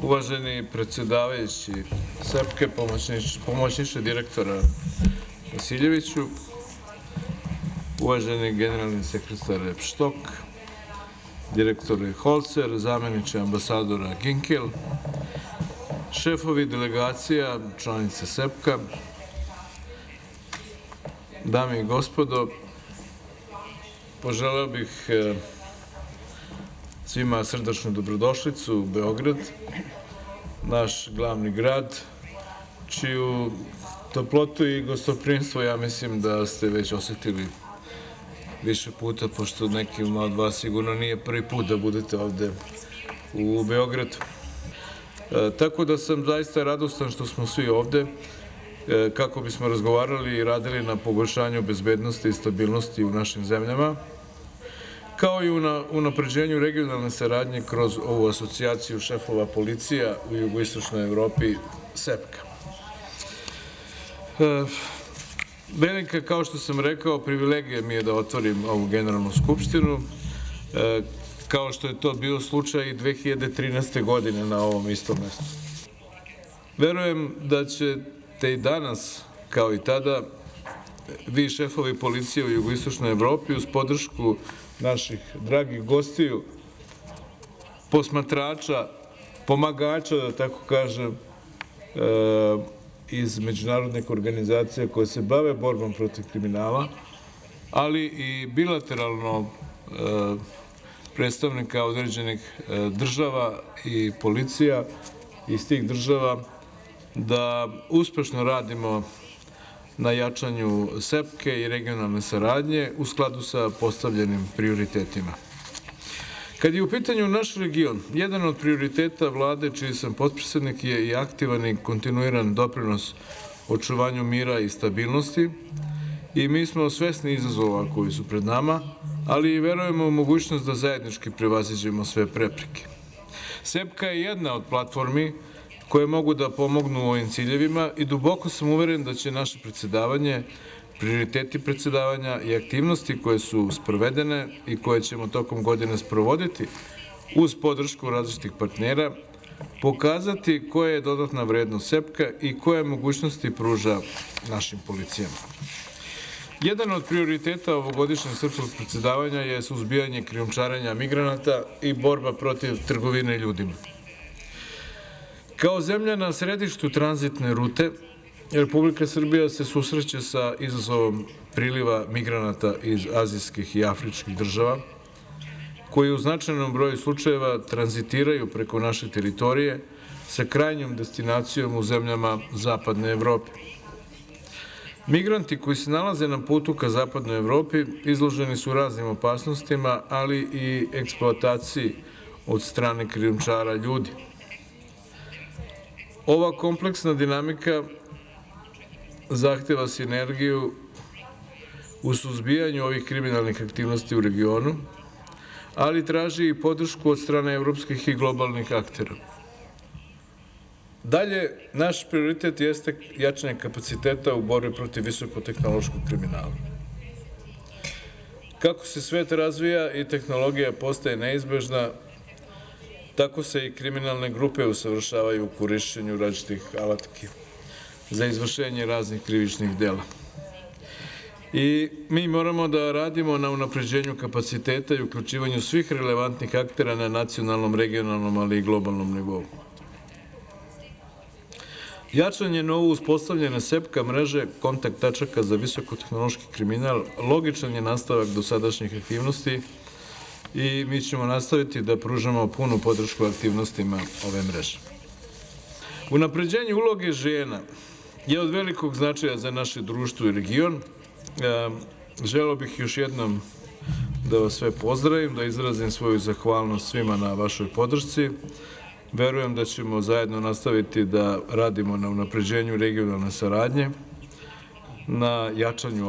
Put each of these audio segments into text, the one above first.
Uvaženi predsedavajući SEPKE, pomoćniče direktora Vasiljeviću, uvaženi generalni sekretar Štok, direktore Holcer, zameniče ambasadora Ginkel, šefovi delegacija, članice SEPKA, dame i gospodo, poželeo bih svima srdačnu dobrodošlicu u Beograd, naš glavni grad, čiju toplotu i gostoprimstvo ja mislim da ste već osetili više puta, pošto nekima od vas sigurno nije prvi put da budete ovde u Beogradu. Tako da sam zaista radostan što smo svi ovde, kako bismo razgovarali i radili na poboljšanju bezbednosti i stabilnosti u našim zemljama, kao i na unapređenju regionalne saradnje kroz ovu asocijaciju šefova policija u jugoistočnoj Evropi, SEPKA. Velika, kao što sam rekao, privilegija mi je da otvorim ovu generalnu skupštinu, kao što je to bio slučaj i 2013. godine na ovom istom mestu. Verujem da ćete i danas, kao i tada, vi šefovi policije u jugoistočnoj Evropi, uz podršku naših dragih gostiju, posmatrača, pomagača, da tako kažem, iz međunarodnih organizacija koje se bave borbom protiv kriminala, ali i bilateralno predstavnika određenih država i policija iz tih država, da uspešno radimo na jačanju SEPKE i regionalne saradnje u skladu sa postavljenim prioritetima. Kad je u pitanju naš region, jedan od prioriteta vlade, čiji sam potpredsednik, je i aktivan i kontinuiran doprinos očuvanju mira i stabilnosti i mi smo svesni izazova koji su pred nama, ali i verujemo u mogućnost da zajednički prevaziđemo sve prepreke. SEPKA je jedna od platformi koje mogu da pomognu ovim ciljevima i duboko sam uveren da će naše predsedavanje, prioriteti predsedavanja i aktivnosti koje su sprovedene i koje ćemo tokom godine sprovoditi uz podršku različitih partnera, pokazati koja je dodatna vrednost SEPKA i koje mogućnosti pruža našim policijama. Jedan od prioriteta ovogodišnjeg srpskog predsedavanja je suzbijanje krijumčarenja migranata i borba protiv trgovine ljudima. Kao zemlja na središtu tranzitne rute, Republika Srbija se susreće sa izazovom priliva migranata iz azijskih i afričkih država, koji u značajnom broju slučajeva tranzitiraju preko naše teritorije sa krajnjom destinacijom u zemljama Zapadne Evrope. Migranti koji se nalaze na putu ka Zapadnoj Evropi izloženi su raznim opasnostima, ali i eksploataciji od strane krijumčara ljudi. Ova kompleksna dinamika zahteva sinergiju u suzbijanju ovih kriminalnih aktivnosti u regionu, ali traži i podršku od strane evropskih i globalnih aktera. Dalje, naš prioritet jeste jačanje kapaciteta u borbi protiv visokotehnološkog kriminala. Kako se svet razvija i tehnologija postaje neizbežna, tako se i kriminalne grupe usavršavaju u korišćenju različitih alatki za izvršenje raznih krivičnih dela. I mi moramo da radimo na unapređenju kapaciteta i uključivanju svih relevantnih aktera na nacionalnom, regionalnom, ali i globalnom nivou. Jačanje novo uspostavljene SEPKA mreže kontakt tačaka za visokotehnološki kriminal logičan je nastavak dosadašnjih aktivnosti i mi ćemo nastaviti da pružamo punu podršku aktivnostima ove mreže. Unapređenje uloge žena je od velikog značaja za naše društvo i region. Želeo bih još jednom da vas sve pozdravim, da izrazim svoju zahvalnost svima na vašoj podršci. Verujem da ćemo zajedno nastaviti da radimo na unapređenju regionalne saradnje, na jačanju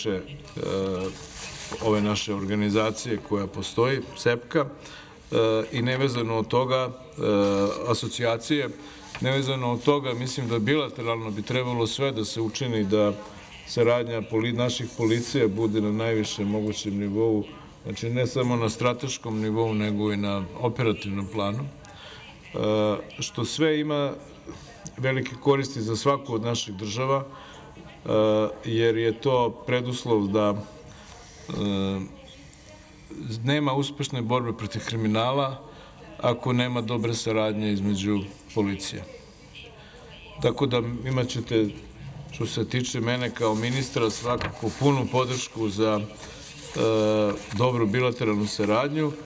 ove naše organizacije koja postoji, SEPKA, i nevezano od toga, asocijacije, nevezano od toga, mislim da bilateralno bi trebalo sve da se učini da saradnja naših policija bude na najvišem mogućem nivou, znači ne samo na strateškom nivou, nego i na operativnom planu. što sve ima velike koristi za svaku od naših država, jer je to preduslov da nema uspešne borbe protiv kriminala ako nema dobre saradnje između policije. Tako da imat ćete, što se tiče mene kao ministra, svakako punu podršku za dobru bilateralnu saradnju.